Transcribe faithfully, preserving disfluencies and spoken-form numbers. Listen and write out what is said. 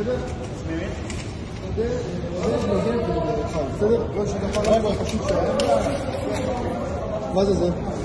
בסדר? עודד, עודד מגן ולך, בסדר? לא שתוכל לעבור חשוב שהיה. מה זה זה?